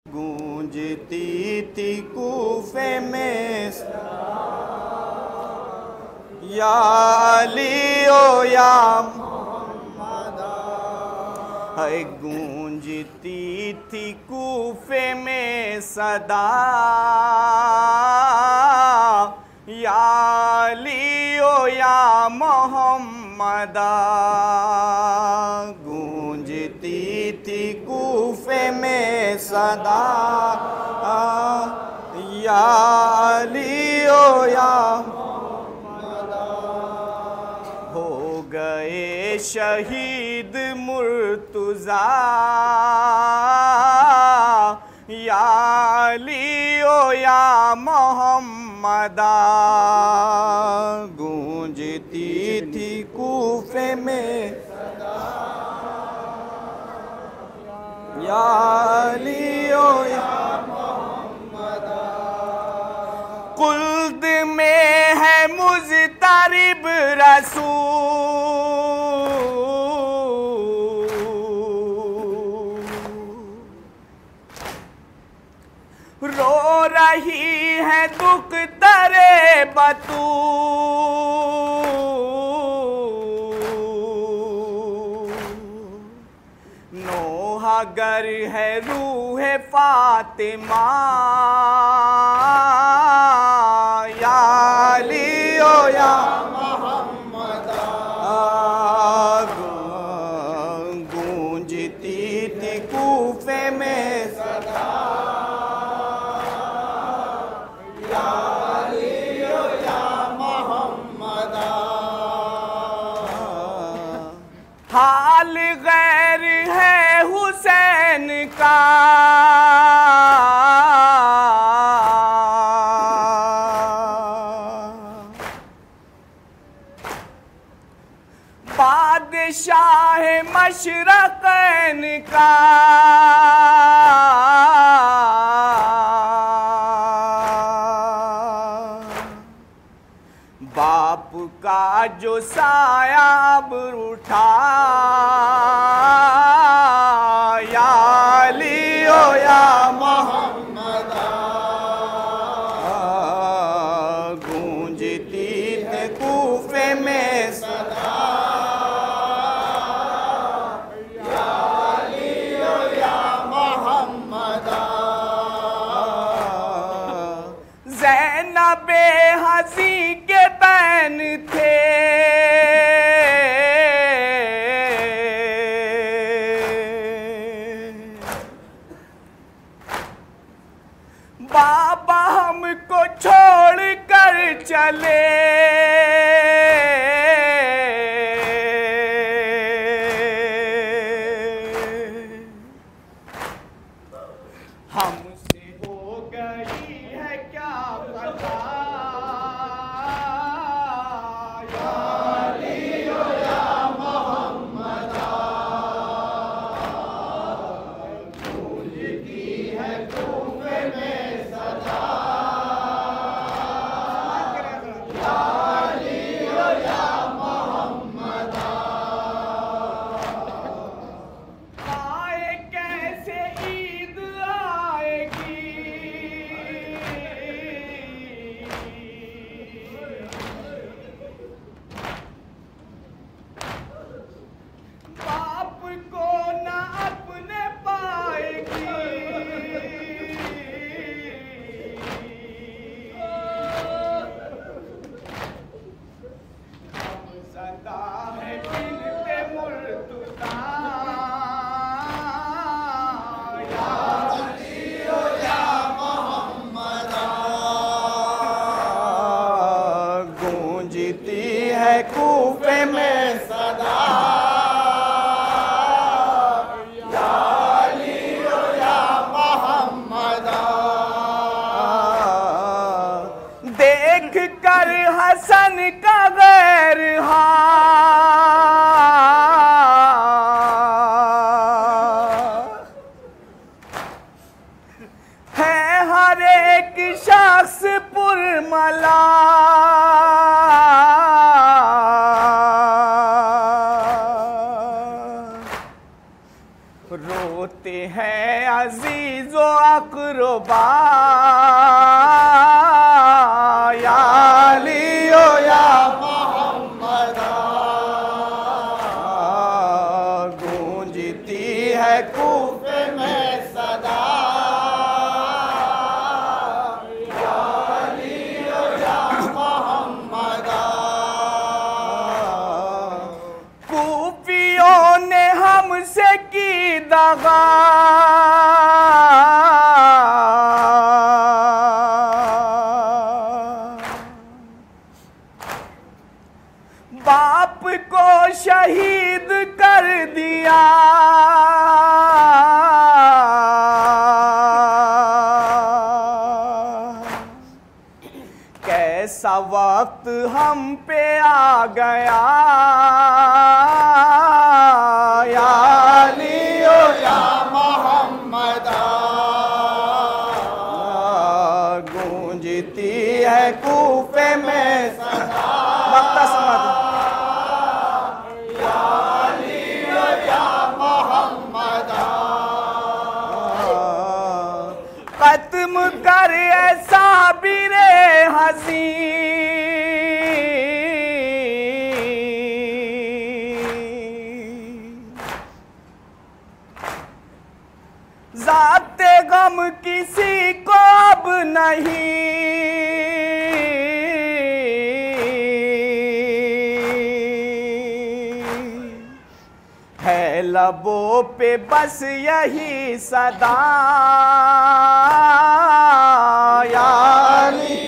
गूंजती थी कूफे में या अली ओ या है, गूंजती थी कूफे में सदा या अली ओ या मोहम्मदा। गूंजती थी कूफे में सदा या अली ओ या मोहम्मदा। हो गए शहीद मुर्तुज़ा या अली ओ या मोहम्मदा। गूंजती थी कूफे में या अली ओ या मोहम्मदा। कुल्द में है मुज़तरिब रसूल रो रही है दुख दरे बतूल। नोहागर है रूह फातिमा या अली ओ या मोहम्मदा। गूंजती थी कूफे में सदा या अली ओ या मोहम्मदा। हाल गैर है हुसैन का बादशाह मशरक़ैन का। बाप का जो साया अब उठा या अली ओ या मोहम्मदा। गूंजती थी कूफे में सदा या अली ओ या मोहम्मदा। ज़ैनब हज़ी के बैन थे बाबा हमको छोड़ कर चले। हमसे हो गई है क्या पता या अली ओ या मोहम्मदा। गूंजती है कूफे में सदा या अली ओ या मोहम्मदा। आए कैसे ईद आएगी बाप को न अपने पाएगी। हम सदा है बिनते मुर्तुज़ा या अली ओ या मोहम्मदा। गूंजती है कूफे में सदा या अली ओ या मोहम्मदा। देख कर हसन का गैर है हर एक शख्स पुरमला। रोते हैं अजीजो अक़रबा या अलियो या मोहम्मदा गूंजती है कूफे में सदा या अलियो या मोहम्मदा। कूफियों ने हमसे की दगा बाप को शहीद कर दिया कैसा वक्त हम पे आ गया या अलियो या मोहम्मदा गूंजती है कूफे में सदा वक्त समझ या अलियो या मोहम्मदा खत्म कर ऐसा बिरे हसी ज़ाते गम किसी को अब नहीं है लबों पे बस यही सदा या अली